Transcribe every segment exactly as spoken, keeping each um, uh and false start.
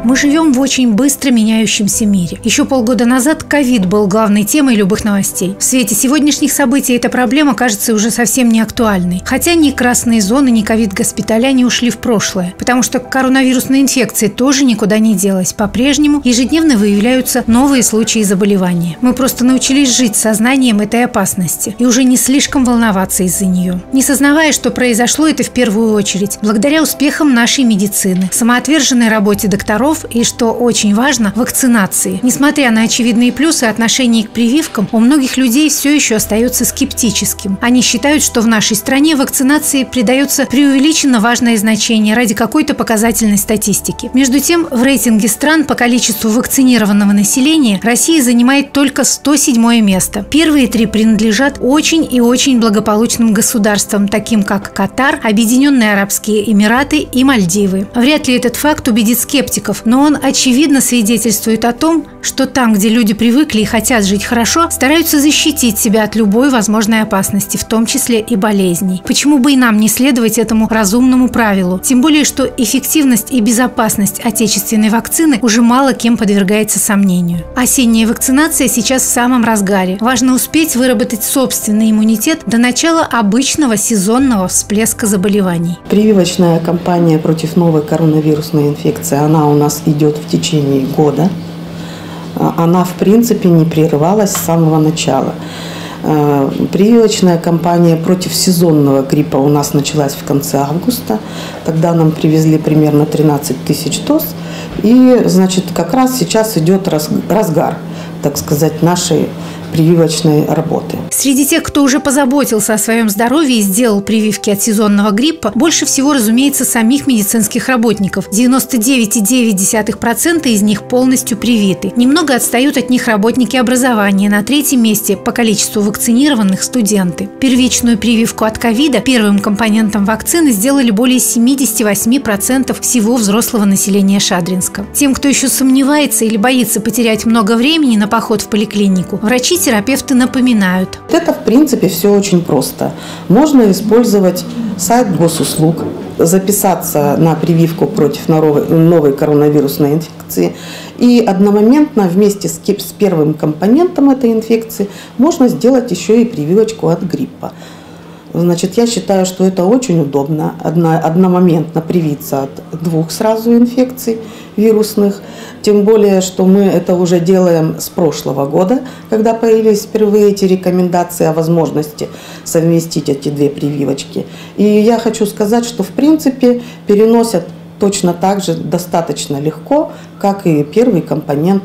Мы живем в очень быстро меняющемся мире. Еще полгода назад ковид был главной темой любых новостей. В свете сегодняшних событий эта проблема кажется уже совсем не актуальной. Хотя ни красные зоны, ни ковид-госпиталя не ушли в прошлое. Потому что коронавирусная инфекция тоже никуда не делась. По-прежнему ежедневно выявляются новые случаи заболевания. Мы просто научились жить сознанием этой опасности и уже не слишком волноваться из-за нее. Не сознавая, что произошло это в первую очередь благодаря успехам нашей медицины, самоотверженной работе докторов и, что очень важно, вакцинации. Несмотря на очевидные плюсы отношения к прививкам, у многих людей все еще остается скептическим. Они считают, что в нашей стране вакцинации придается преувеличенно важное значение ради какой-то показательной статистики. Между тем, в рейтинге стран по количеству вакцинированного населения Россия занимает только сто седьмое место. Первые три принадлежат очень и очень благополучным государствам, таким как Катар, Объединенные Арабские Эмираты и Мальдивы. Вряд ли этот факт убедит скептиков, но он очевидно свидетельствует о том, что там, где люди привыкли и хотят жить хорошо, стараются защитить себя от любой возможной опасности, в том числе и болезней. Почему бы и нам не следовать этому разумному правилу? Тем более, что эффективность и безопасность отечественной вакцины уже мало кем подвергается сомнению. Осенняя вакцинация сейчас в самом разгаре. Важно успеть выработать собственный иммунитет до начала обычного сезонного всплеска заболеваний. Прививочная кампания против новой коронавирусной инфекции, она у нас идет в течение года. Она, в принципе, не прерывалась с самого начала. Прививочная кампания против сезонного гриппа у нас началась в конце августа. Тогда нам привезли примерно тринадцать тысяч доз. И, значит, как раз сейчас идет разгар, так сказать, нашей прививочной работы. Среди тех, кто уже позаботился о своем здоровье и сделал прививки от сезонного гриппа, больше всего, разумеется, самих медицинских работников. девяносто девять целых девять десятых процента из них полностью привиты. Немного отстают от них работники образования. На третьем месте по количеству вакцинированных студенты. Первичную прививку от ковида первым компонентом вакцины сделали более семьдесят восемь процентов всего взрослого населения Шадринска. Тем, кто еще сомневается или боится потерять много времени на поход в поликлинику, врачи терапевты напоминают. Это, в принципе, все очень просто. Можно использовать сайт госуслуг, записаться на прививку против новой, новой коронавирусной инфекции. И одномоментно вместе с, с первым компонентом этой инфекции можно сделать еще и прививочку от гриппа. Значит, я считаю, что это очень удобно одно, одномоментно привиться от двух сразу инфекций вирусных. Тем более, что мы это уже делаем с прошлого года, когда появились впервые эти рекомендации о возможности совместить эти две прививочки. И я хочу сказать, что в принципе переносят точно так же достаточно легко, как и первый компонент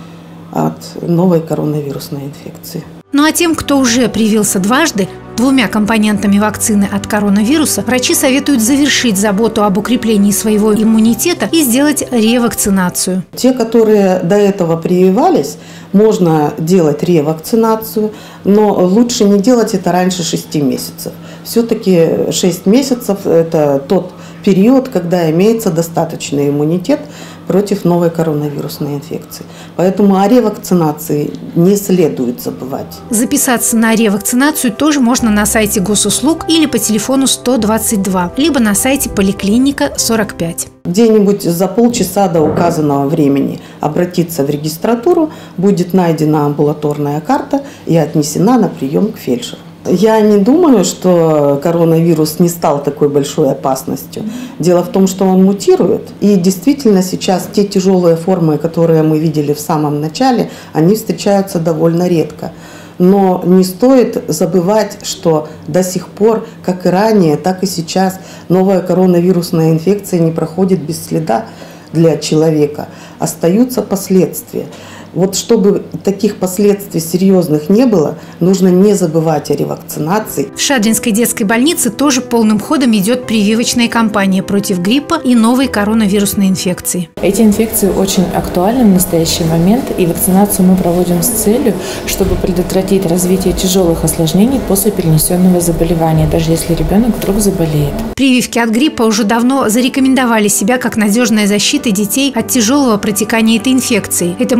от новой коронавирусной инфекции. Ну а тем, кто уже привился дважды, двумя компонентами вакцины от коронавируса, врачи советуют завершить заботу об укреплении своего иммунитета и сделать ревакцинацию. Те, которые до этого прививались, можно делать ревакцинацию, но лучше не делать это раньше шести месяцев. Все-таки шесть месяцев – это тот период, когда имеется достаточный иммунитет против новой коронавирусной инфекции. Поэтому о ревакцинации не следует забывать. Записаться на ревакцинацию тоже можно на сайте госуслуг или по телефону сто двадцать два, либо на сайте поликлиника сорок пять. Где-нибудь за полчаса до указанного времени обратиться в регистратуру, будет найдена амбулаторная карта и отнесена на прием к фельдшеру. Я не думаю, что коронавирус не стал такой большой опасностью. Дело в том, что он мутирует. И действительно сейчас те тяжелые формы, которые мы видели в самом начале, они встречаются довольно редко. Но не стоит забывать, что до сих пор, как и ранее, так и сейчас, новая коронавирусная инфекция не проходит без следа для человека. Остаются последствия. Вот чтобы таких последствий серьезных не было, нужно не забывать о ревакцинации. В Шадринской детской больнице тоже полным ходом идет прививочная кампания против гриппа и новой коронавирусной инфекции. Эти инфекции очень актуальны в настоящий момент, и вакцинацию мы проводим с целью, чтобы предотвратить развитие тяжелых осложнений после перенесенного заболевания, даже если ребенок вдруг заболеет. Прививки от гриппа уже давно зарекомендовали себя как надежная защита детей от тяжелого протекания этой инфекции. Это могут подтвердить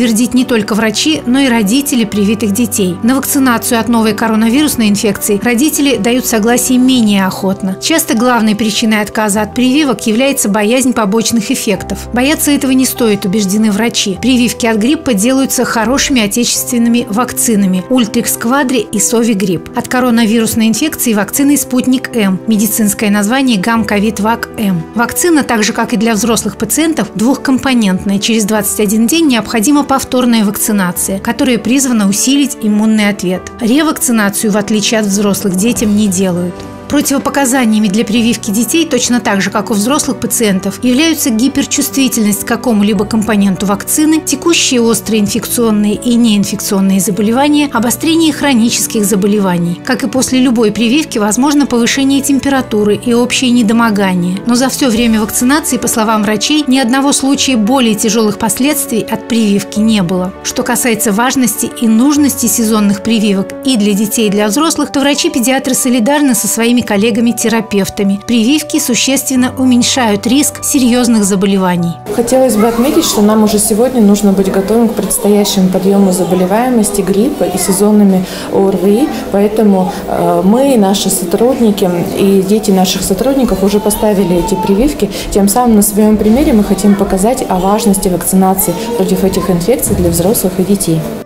подтвердить не только врачи, но и родители привитых детей. На вакцинацию от новой коронавирусной инфекции родители дают согласие менее охотно. Часто главной причиной отказа от прививок является боязнь побочных эффектов. Бояться этого не стоит, убеждены врачи. Прививки от гриппа делаются хорошими отечественными вакцинами Ультрикс Квадри и Совигрипп. От коронавирусной инфекции вакциной Спутник М, медицинское название Гамковид-Вак-М. Вакцина, так же как и для взрослых пациентов, двухкомпонентная. Через двадцать один день необходима повторная вакцинация, которая призвана усилить иммунный ответ. Ревакцинацию, в отличие от взрослых, детям не делают. Противопоказаниями для прививки детей, точно так же, как у взрослых пациентов, являются гиперчувствительность к какому-либо компоненту вакцины, текущие острые инфекционные и неинфекционные заболевания, обострение хронических заболеваний. Как и после любой прививки, возможно повышение температуры и общее недомогание. Но за все время вакцинации, по словам врачей, ни одного случая более тяжелых последствий от прививки не было. Что касается важности и нужности сезонных прививок и для детей, и для взрослых, то врачи-педиатры солидарны со своими коллегами-терапевтами. Прививки существенно уменьшают риск серьезных заболеваний. Хотелось бы отметить, что нам уже сегодня нужно быть готовым к предстоящему подъему заболеваемости гриппа и сезонными ОРВИ, поэтому э, мы, наши сотрудники и дети наших сотрудников уже поставили эти прививки. Тем самым на своем примере мы хотим показать о важности вакцинации против этих инфекций для взрослых и детей.